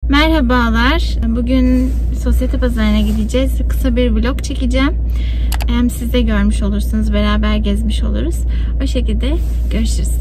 Merhabalar. Bugün sosyete pazarına gideceğiz. Kısa bir vlog çekeceğim. Hem siz de görmüş olursunuz. Beraber gezmiş oluruz. O şekilde görüşürüz.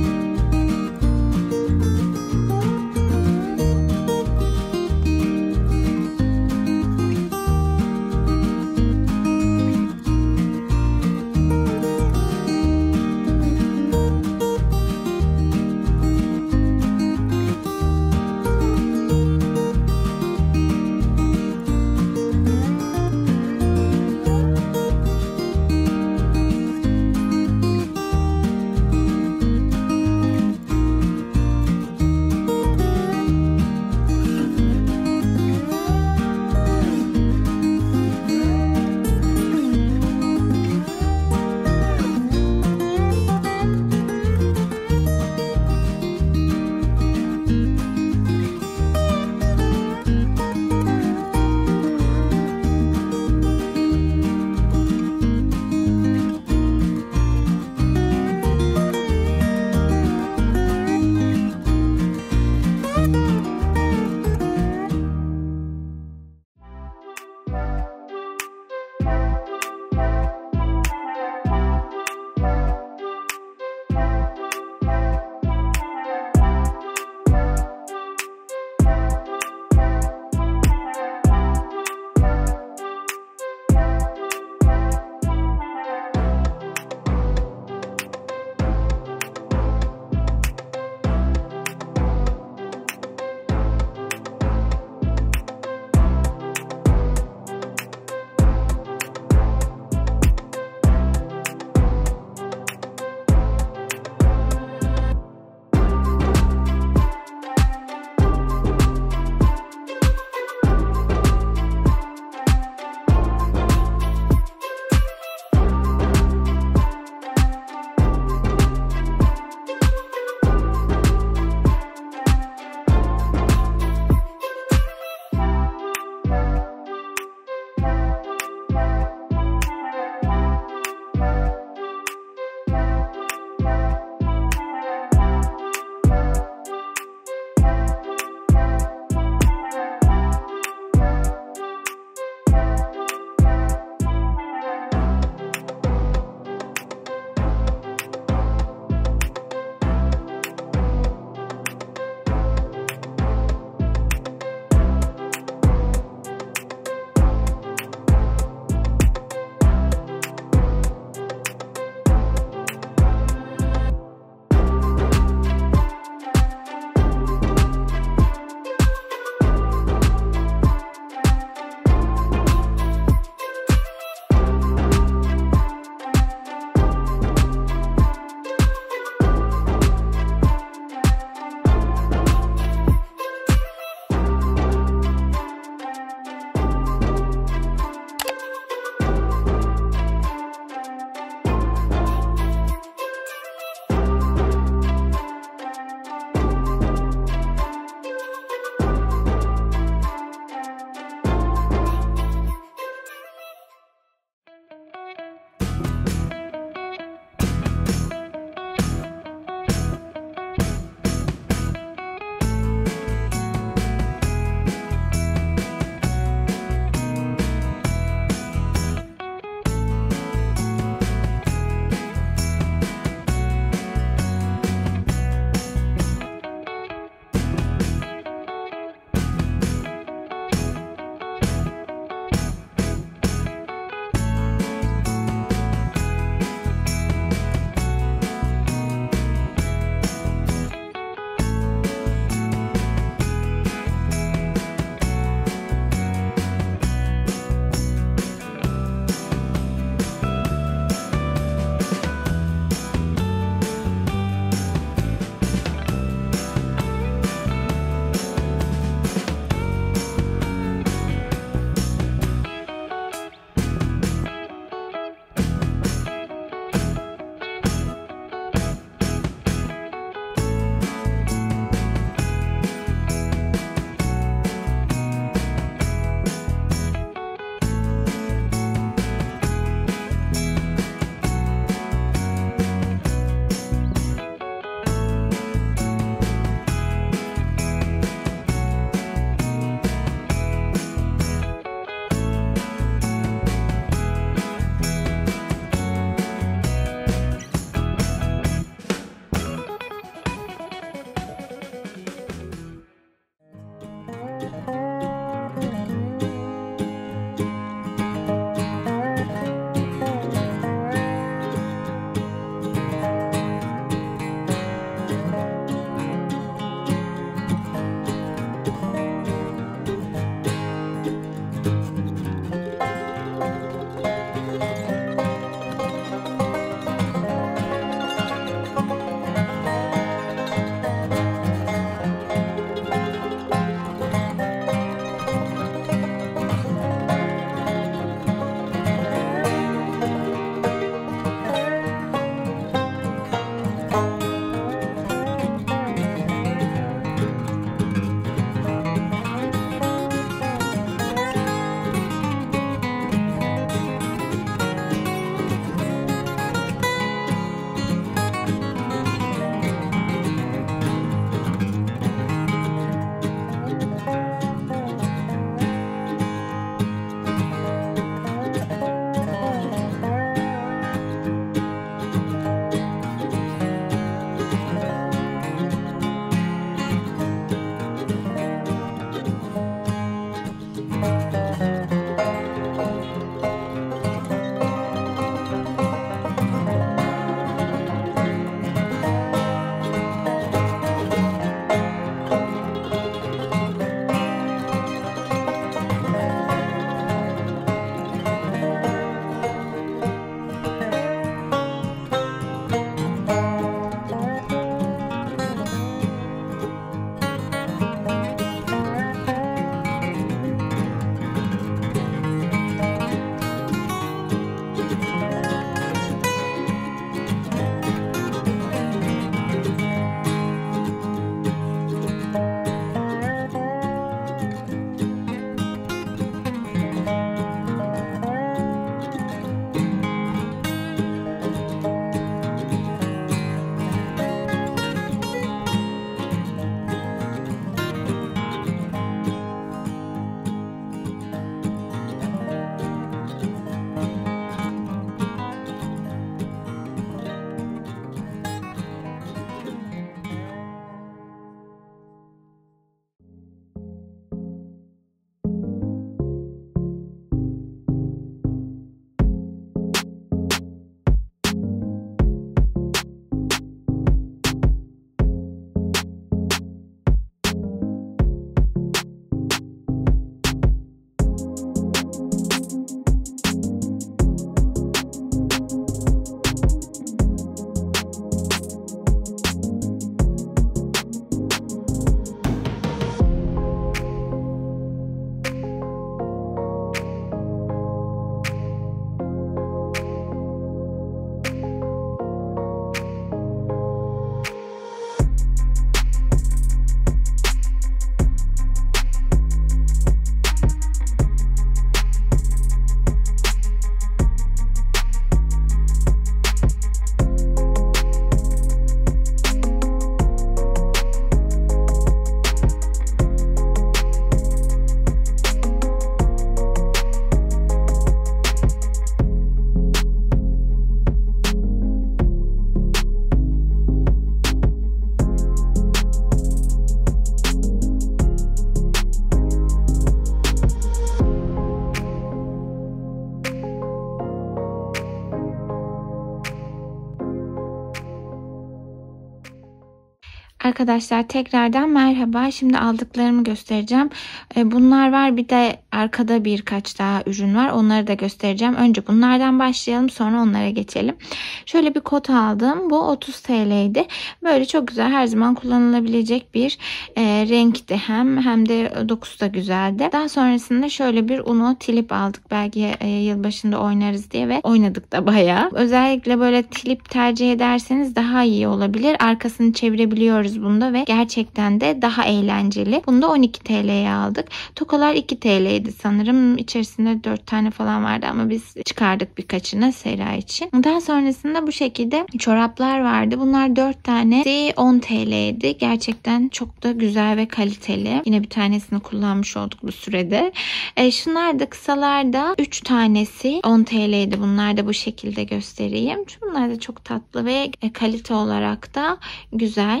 Arkadaşlar tekrardan merhaba. Şimdi aldıklarımı göstereceğim. Bunlar var, bir de arkada birkaç daha ürün var. Onları da göstereceğim. Önce bunlardan başlayalım, sonra onlara geçelim. Şöyle bir kot aldım. Bu 30 TL'ydi. Böyle çok güzel, her zaman kullanılabilecek bir renkti. Hem de dokusu da güzeldi. Daha sonrasında şöyle bir Uno Tilip aldık. Belki yılbaşında oynarız diye ve oynadık da bayağı. Özellikle böyle Tilip tercih ederseniz daha iyi olabilir. Arkasını çevirebiliyoruz bunda ve gerçekten de daha eğlenceli. Bunu da 12 TL'ye aldık. Tokalar 2 TL'ydi sanırım. İçerisinde 4 tane falan vardı ama biz çıkardık birkaçını Sera için. Daha sonrasında bu şekilde çoraplar vardı. Bunlar 4 tane 10 TL'ydi. Gerçekten çok da güzel ve kaliteli. Yine bir tanesini kullanmış olduk bu sürede. Şunlar da kısalarda 3 tanesi 10 TL'ydi. Bunlar da bu şekilde göstereyim. Bunlar da çok tatlı ve kalite olarak da güzel.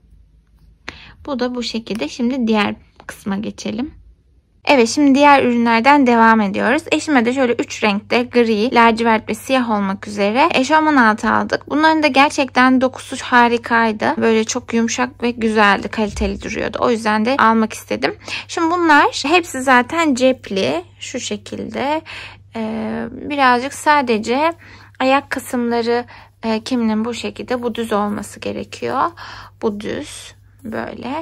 Bu da bu şekilde. Şimdi diğer kısma geçelim. Evet, şimdi diğer ürünlerden devam ediyoruz. Eşime de şöyle 3 renkte gri, lacivert ve siyah olmak üzere eşofman altı aldık. Bunların da gerçekten dokusu harikaydı. Böyle çok yumuşak ve güzeldi, kaliteli duruyordu. O yüzden de almak istedim. Şimdi bunlar hepsi zaten cepli. Şu şekilde. Birazcık sadece ayak kısımları kiminin bu şekilde, bu düz olması gerekiyor. Bu düz böyle.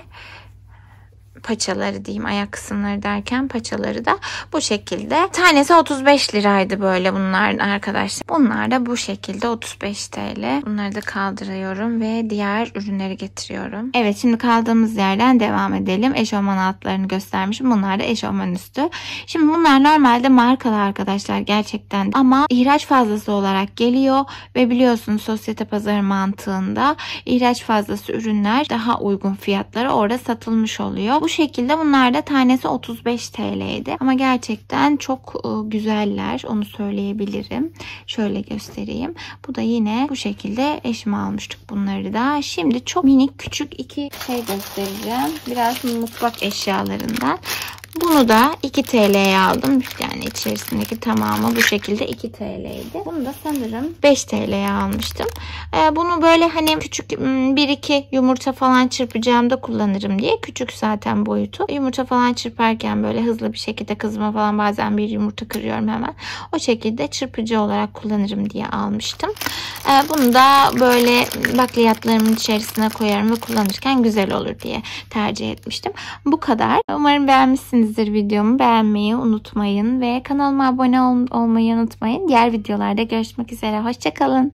Paçaları diyeyim, ayak kısımları derken paçaları da bu şekilde. Tanesi 35 liraydı böyle bunlar arkadaşlar. Bunlar da bu şekilde 35 TL. Bunları da kaldırıyorum ve diğer ürünleri getiriyorum. Evet, şimdi kaldığımız yerden devam edelim. Eşofman altlarını göstermişim. Bunlar da eşofman üstü. Şimdi bunlar normalde markalı arkadaşlar gerçekten, ama ihraç fazlası olarak geliyor ve biliyorsunuz sosyete pazarı mantığında ihraç fazlası ürünler daha uygun fiyatlara orada satılmış oluyor. Bu şekilde bunlar da tanesi 35 TL'ydi. Ama gerçekten çok güzeller. Onu söyleyebilirim. Şöyle göstereyim. Bu da yine bu şekilde eşime almıştık bunları da. Şimdi çok minik küçük iki şey göstereceğim. Biraz mutfak eşyalarından. Bunu da 2 TL'ye aldım. Yani içerisindeki tamamı bu şekilde 2 TL'ydi. Bunu da sanırım 5 TL'ye almıştım. Bunu böyle hani küçük 1-2 yumurta falan çırpacağımda kullanırım diye. Küçük zaten boyutu. Yumurta falan çırparken böyle hızlı bir şekilde, kızıma falan bazen bir yumurta kırıyorum hemen. O şekilde çırpıcı olarak kullanırım diye almıştım. Bunu da böyle bakliyatlarımın içerisine koyarım ve kullanırken güzel olur diye tercih etmiştim. Bu kadar. Umarım beğenmişsinizdir videomu. Beğenmeyi unutmayın ve kanalıma abone olmayı unutmayın. Diğer videolarda görüşmek üzere. Hoşça kalın.